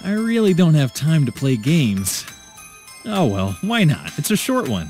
I really don't have time to play games. Oh well, why not? It's a short one.